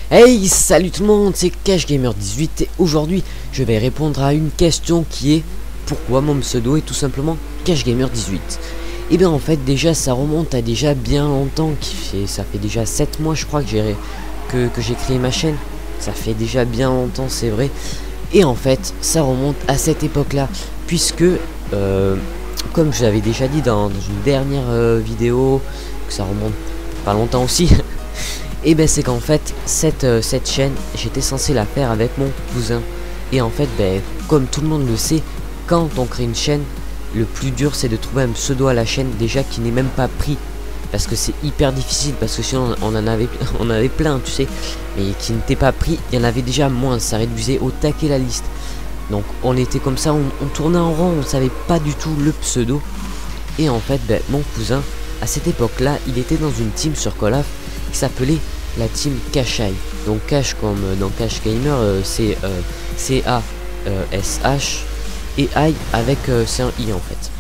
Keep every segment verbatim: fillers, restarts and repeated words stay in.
Hey, salut tout le monde, c'est CashGamer dix-huit et aujourd'hui je vais répondre à une question qui est pourquoi mon pseudo est tout simplement CashGamer dix-huit. Et bien en fait déjà ça remonte à déjà bien longtemps, qui fait, ça fait déjà sept mois je crois que j'ai que, que j'ai créé ma chaîne. Ça fait déjà bien longtemps, c'est vrai. Et en fait ça remonte à cette époque là, puisque euh, comme je l'avais déjà dit dans, dans une dernière euh, vidéo, que ça remonte pas longtemps aussi. Et ben c'est qu'en fait cette, euh, cette chaîne j'étais censé la faire avec mon cousin. Et en fait ben comme tout le monde le sait, quand on crée une chaîne, le plus dur c'est de trouver un pseudo à la chaîne déjà qui n'est même pas pris, parce que c'est hyper difficile, parce que sinon on en avait on avait plein tu sais, mais qui n'était pas pris, il y en avait déjà moins, ça réduisait au taquet la liste. Donc on était comme ça, on, on tournait en rond, on savait pas du tout le pseudo. Et en fait ben, mon cousin à cette époque là il était dans une team sur Call of qui s'appelait la team Cash-Eye. Donc Cash comme dans Cash Gamer, euh, c'est euh, C A S H et Eye avec euh, c'est un I en fait.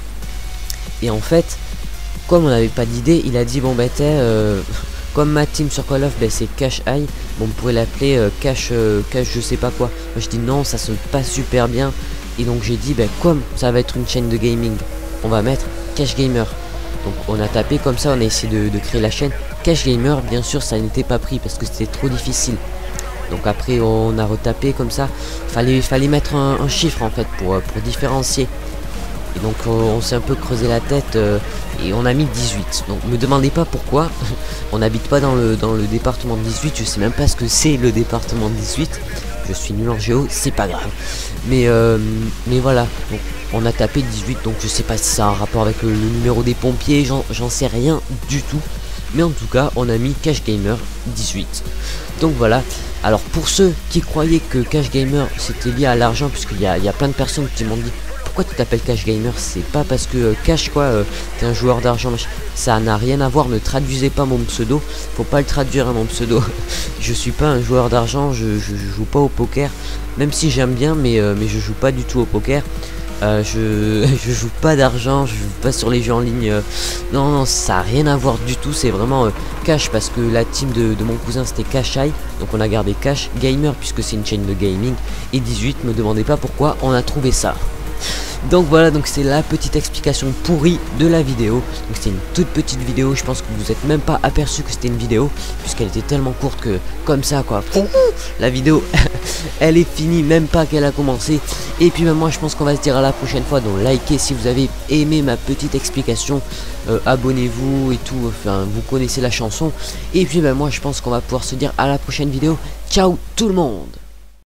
Et en fait comme on n'avait pas d'idée, il a dit bon bah euh, comme ma team sur Call of bah, c'est Cash-Eye, bon, on pourrait l'appeler euh, Cash euh, Cash je sais pas quoi. Moi je dis non, ça sonne pas super bien. Et donc j'ai dit bah, comme ça va être une chaîne de gaming, on va mettre CashGamer. Donc on a tapé comme ça, on a essayé de, de créer la chaîne CashGamer. Bien sûr ça n'était pas pris parce que c'était trop difficile. Donc après on a retapé comme ça, fallait, fallait mettre un, un chiffre en fait pour, pour différencier. Et donc on, on s'est un peu creusé la tête euh, et on a mis dix-huit. Donc me demandez pas pourquoi. On n'habite pas dans le, dans le département dix-huit, je sais même pas ce que c'est le département dix-huit. Je suis nul en géo, c'est pas grave. Mais, euh, mais voilà, donc, on a tapé dix-huit, donc je sais pas si ça a un rapport avec le, le numéro des pompiers, j'en sais rien du tout. Mais en tout cas, on a mis CashGamer dix-huit. Donc voilà, alors pour ceux qui croyaient que CashGamer c'était lié à l'argent, puisqu'il y a, il y a plein de personnes qui m'ont dit pourquoi tu t'appelles CashGamer, c'est pas parce que euh, Cash quoi, euh, t'es un joueur d'argent, ça n'a rien à voir, ne traduisez pas mon pseudo, faut pas le traduire à mon pseudo. Je suis pas un joueur d'argent, je, je, je joue pas au poker, même si j'aime bien, mais, euh, mais je joue pas du tout au poker. Euh, je, je joue pas d'argent, je joue pas sur les jeux en ligne, euh, non non ça a rien à voir du tout, c'est vraiment euh, Cash, parce que la team de, de mon cousin c'était Cash-Eye, donc on a gardé Cash Gamer puisque c'est une chaîne de gaming, et dix-huit, me demandez pas pourquoi on a trouvé ça. Donc voilà, donc c'est la petite explication pourrie de la vidéo. Donc c'est une toute petite vidéo, je pense que vous êtes même pas aperçu que c'était une vidéo, puisqu'elle était tellement courte que comme ça quoi, la vidéo elle est finie, même pas qu'elle a commencé. Et puis ben, moi je pense qu'on va se dire à la prochaine fois, donc likez si vous avez aimé ma petite explication, euh, abonnez-vous et tout, enfin vous connaissez la chanson. Et puis ben moi je pense qu'on va pouvoir se dire à la prochaine vidéo. Ciao tout le monde.